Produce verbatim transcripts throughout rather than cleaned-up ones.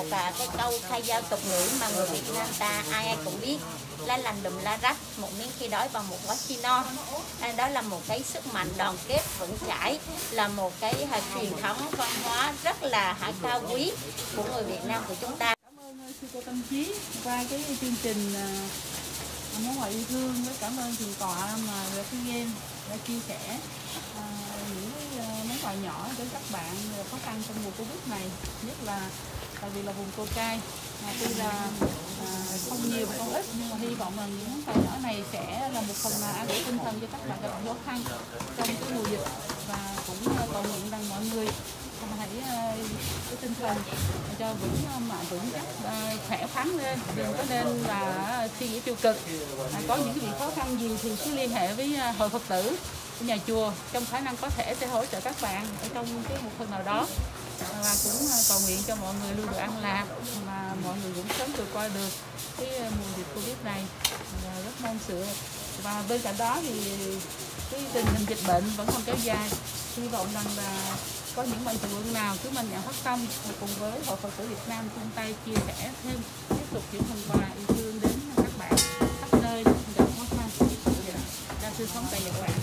một à, cái câu khai giao tục ngữ mà người Việt Nam ta ai ai cũng biết, lá lành đùm lá rách, một miếng khi đói và một gói khi no. À, đó là một cái sức mạnh đoàn kết vững chãi, là một cái à, truyền thống văn hóa rất là à, cao quý của người Việt Nam của chúng ta. Cảm ơn sư cô Tâm Trí qua cái chương trình uh, món quà yêu thương, với cảm ơn thượng tọa mà về Phi Em đã chia sẻ uh, những cái uh, món quà nhỏ đến các bạn khó khăn trong mùa Covid này, nhất là tại vì là vùng Cô Cai. À, tuy là à, không nhiều và không ít, nhưng mà hy vọng là những món quà nhỏ này sẽ là một phần nào an ủi tinh thần cho các bạn gặp khó khăn trong cái mùa dịch, và cũng uh, cầu nguyện rằng mọi người hãy uh, cái tinh thần cho vững mạnh vững chắc, uh, khỏe khoắn lên, đừng có nên là suy nghĩ tiêu cực. À, có những cái việc khó khăn gì thì cứ liên hệ với uh, hội Phật tử nhà chùa, trong khả năng có thể sẽ hỗ trợ các bạn ở trong cái một phần nào đó. Và cũng cầu nguyện cho mọi người luôn được an lạc, mà mọi người cũng sớm vượt qua được cái mùa dịch Covid này, rất mong sự. Và bên cạnh đó thì cái tình hình dịch bệnh vẫn còn kéo dài, hy vọng rằng là có những mạnh thường quân nào cứ mạnh dạn phát tâm cùng với Hội Phật tử Việt Nam chung tay chia sẻ thêm, tiếp tục những phần quà yêu thương đến các bạn khắp nơi gặp khó khăn. Đang sinh sống tại Nhật Bản.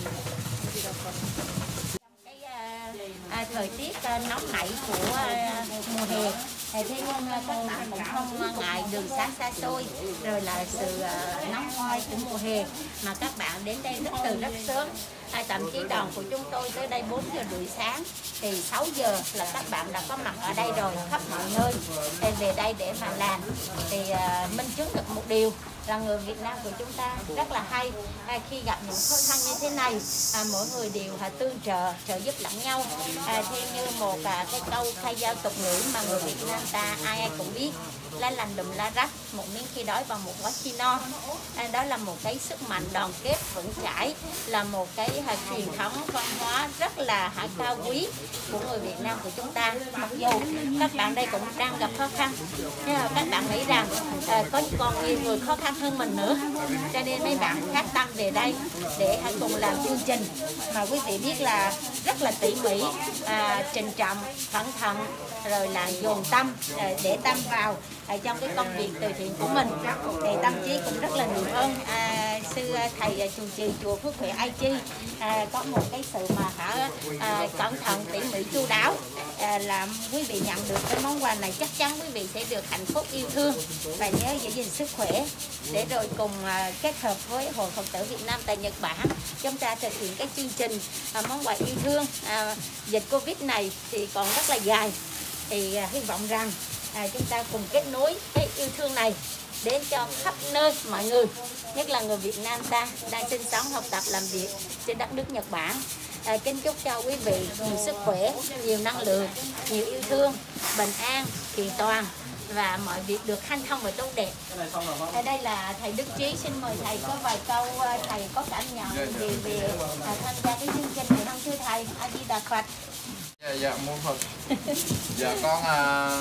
À, thời tiết à, nóng nảy của à, mùa hè, thế nhưng các bạn cũng không ngại đường xá xa xôi, rồi là sự à, nóng oi của mùa hè mà các bạn đến đây rất từ rất sớm. À, thậm chí đoàn của chúng tôi tới đây bốn giờ rưỡi sáng, thì sáu giờ là các bạn đã có mặt ở đây rồi, khắp mọi nơi để về đây để mà làm. Thì à, minh chứng được một điều là người Việt Nam của chúng ta rất là hay, à, khi gặp những khó khăn như thế này, à, mỗi người đều à, tương trợ trợ giúp lẫn nhau, à, theo như một à, cái câu khai giao tục ngữ mà người Việt Nam ta ai ai cũng biết, lá lành đùm lá rách, một miếng khi đói và một gói khi no. À, đó là một cái sức mạnh đoàn kết vững chãi, là một cái à, truyền thống văn hóa rất là à, cao quý của người Việt Nam của chúng ta. Mặc dù các bạn đây cũng đang gặp khó khăn, nhưng mà các bạn nghĩ rằng à, có còn nhiều người khó khăn hơn mình nữa, cho nên mấy bạn phát tâm về đây để hãy cùng làm chương trình mà quý vị biết là rất là tỉ mỉ, à, trịnh trọng, cẩn thận, rồi là dồn tâm à, để tâm vào à, trong cái công việc từ thiện của mình. Thì Tâm Trí cũng rất là nhiều ơn à, sư thầy à, chủ trì chùa Phước Huệ Ai Chi à, có một cái sự mà hả à, cẩn thận tỉ mỉ chu đáo, à, làm quý vị nhận được cái món quà này chắc chắn quý vị sẽ được hạnh phúc yêu thương và nhớ giữ gìn sức khỏe, để rồi cùng à, kết hợp với Hội Phật tử Việt Nam tại Nhật Bản chúng ta thực hiện cái chương trình à, món quà yêu thương. À, dịch Covid này thì còn rất là dài, thì à, hy vọng rằng à, chúng ta cùng kết nối cái yêu thương này đến cho khắp nơi mọi người, nhất là người Việt Nam ta đang sinh sống, học tập, làm việc trên đất nước Nhật Bản. À, kính chúc cho quý vị nhiều sức khỏe, nhiều năng lượng, nhiều yêu thương, bình an, kiện toàn và mọi việc được hanh thông và tốt đẹp. Ở đây là thầy Đức Trí, xin mời thầy có vài câu thầy có cảm nhận gì về à, tham gia cái chương trình này không thưa thầy? A Di Đà Phật. Dạ, dạ mô Phật. Dạ con à,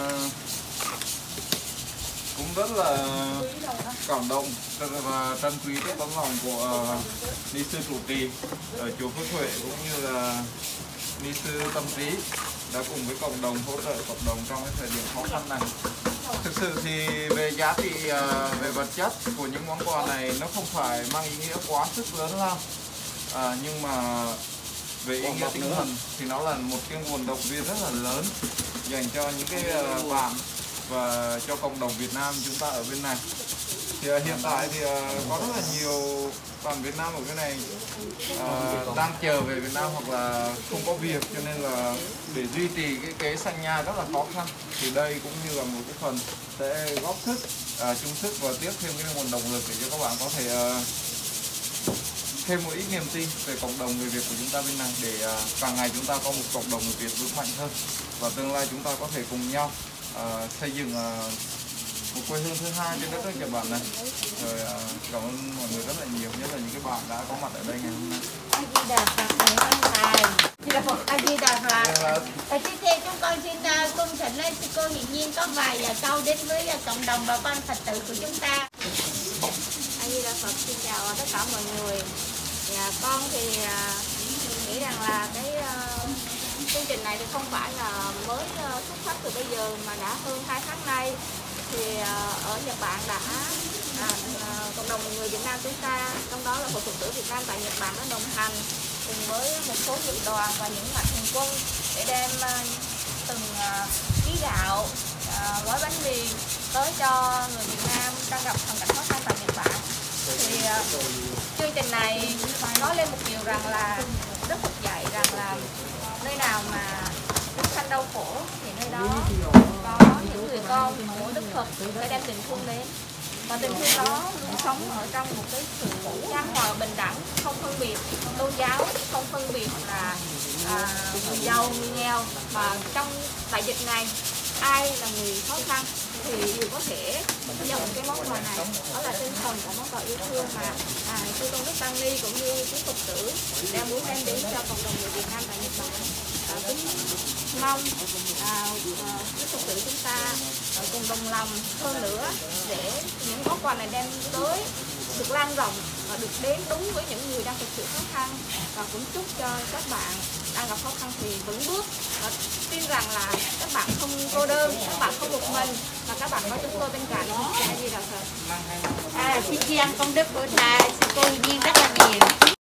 cũng rất là cảm động và trân quý cái tấm lòng của uh, ni sư trụ trì ở chùa Phước Huệ, cũng như là ni sư Tâm Trí đã cùng với cộng đồng hỗ trợ cộng đồng trong cái thời điểm khó khăn này. Thực sự thì về giá trị uh, về vật chất của những món quà này nó không phải mang ý nghĩa quá sức lớn lao, à, nhưng mà về ý nghĩa tinh thần thì nó là một cái nguồn động viên rất là lớn dành cho những cái uh, bạn và cho cộng đồng Việt Nam chúng ta ở bên này. Thì uh, hiện tại thì uh, có rất là nhiều bạn Việt Nam ở bên này uh, đang chờ về Việt Nam hoặc là không có việc, cho nên là để duy trì cái kế sanh nha rất là khó khăn. Thì đây cũng như là một cái phần sẽ góp sức, uh, chung sức và tiếp thêm cái nguồn động lực để cho các bạn có thể uh, thêm một ít niềm tin về cộng đồng người Việt của chúng ta bên này, để uh, càng ngày chúng ta có một cộng đồng người Việt vững mạnh hơn, và tương lai chúng ta có thể cùng nhau uh, xây dựng uh, một quê hương thứ hai trên đất nước Nhật Bản này. Rồi uh, cảm ơn mọi người rất là nhiều, nhất là những cái bạn đã có mặt ở đây ngày hôm nay. A Di Đà Phật, cảm ơn thầy. A Di Đà Phật. Và tiếp theo chúng con xin uh, cung thỉnh lên sư cô Hiền Nhiên có vài uh, câu đến với uh, cộng đồng bà con Phật tử của chúng ta. A Di Đà Phật, xin chào tất cả mọi người. Dạ, con thì uh, nghĩ rằng là cái uh, chương trình này thì không phải là mới uh, xuất phát từ bây giờ, mà đã hơn hai tháng nay thì ở Nhật Bản đã à, cộng đồng người Việt Nam chúng ta, trong đó là Hội Phật tử Việt Nam tại Nhật Bản đã đồng hành cùng với một số dự đoàn và những mạnh thường quân để đem từng ký gạo, à, gói bánh mì tới cho người Việt Nam đang gặp hoàn cảnh khó khăn tại Nhật Bản. Thì uh, chương trình này nói lên một điều rằng là Đức Phật dạy rằng là nơi nào mà chúng sanh đau khổ thì nơi đó có những người con của Đức Phật phải đem tình thương đến, và tình thương đó luôn sống ở trong một cái sự chan hòa bình đẳng, không phân biệt tôn giáo, không phân biệt là à, người giàu người nghèo. Và trong đại dịch này ai là người khó khăn thì đều có thể nhận cái món quà này. Đó là tinh thần của món quà yêu thương mà à, sư Tôn Đức Tăng Ni cũng như quý Phật tử đang muốn đem đến cho cộng đồng người Việt Nam tại Nhật Bản. À, kính mong à, quý Phật tử chúng ta à, cùng đồng lòng hơn nữa để những món quà này đem tới được lan rộng và được đến đúng với những người đang thực sự khó khăn. Và cũng chúc cho các bạn đang gặp khó khăn thì vững bước và tin rằng là các bạn không cô đơn, các bạn không một mình, mà các bạn có chúng tôi bên cạnh. Gì đâu Phật. À, xin tri ân công đức của thầy sư cô Duyên rất là nhiều.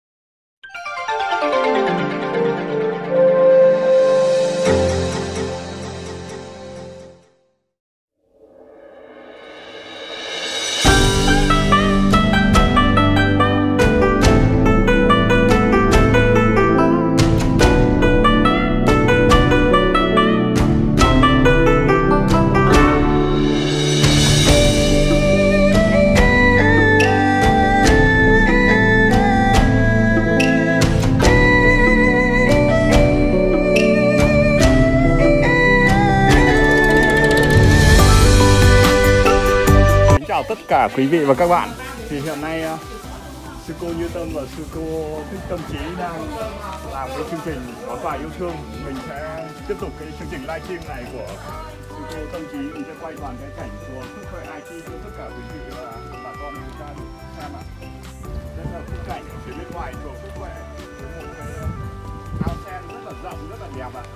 Chào tất cả quý vị và các bạn. Thì hiện nay uh, sư cô Như Tâm và sư cô Thích Tâm Trí đang làm cái chương trình món quà yêu thương. Mình sẽ tiếp tục cái chương trình livestream này của sư cô Tâm Trí. Mình sẽ quay toàn cái cảnh chùa Phước Huệ i tê cho tất cả quý vị và bà con chúng ta được xem ạ. Đây là khung cảnh ở phía bên ngoài chùa Phước Huệ với một cái ao sen rất là rộng, rất là đẹp ạ.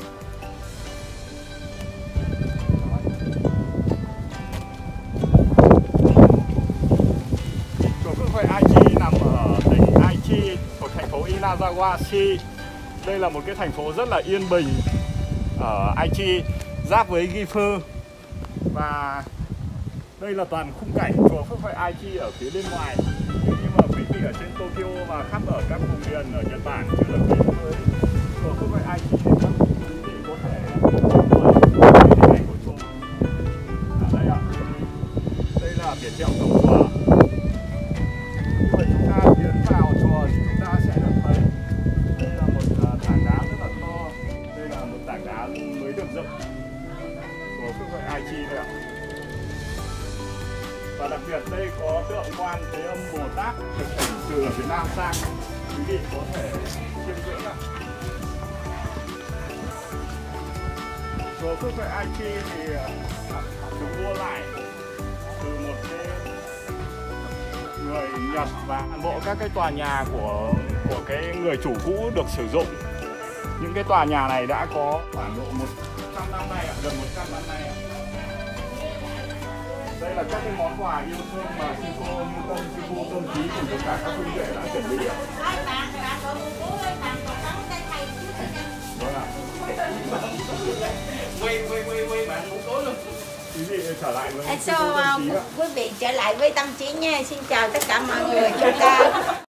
Phước Huệ Aichi nằm ở tỉnh Aichi thuộc thành phố Inazawa. Đây là một cái thành phố rất là yên bình ở Aichi, giáp với Gifu. Và đây là toàn khung cảnh chùa Phước Huệ Aichi ở phía bên ngoài. Nhưng mà quý vị ở trên Tokyo và khắp ở các vùng miền ở Nhật Bản chưa được đến với chùa Phước Huệ Aichi thì các quý vị có thể hình ảnh của chùa. À, đây ạ. Đây là biển hiệu cổng chùa. Khi chúng ta tiến vào chùa thì chúng ta sẽ được thấy đây là một tảng đá rất là to. Đây là một tảng đá mới được dựng của Phước Huệ Aichi đây ạ. Và đặc biệt đây có tượng Quan Thế Âm Bồ Tát được chuyển từ ở Việt Nam sang, quý vị có thể chiêm ngưỡng ạ. Chùa Phước Huệ Aichi thì được mua lại từ một cái người Nhật, và toàn bộ các cái tòa nhà của của cái người chủ cũ được sử dụng. Những cái tòa nhà này đã có khoảng độ một trăm năm nay, gần một trăm năm nay. Đây là các cái món quà yêu thương mà sư cô Như Tâm, sư cô Tâm Trí cùng tất cả các huynh đệ đã chuẩn bị. Vâng ạ. Quay quay quay quay bạn muốn tối luôn. Quý vị trở lại với à, so, uh, quý vị trở lại với Tâm Trí nha. Xin chào tất cả mọi người chúng ta.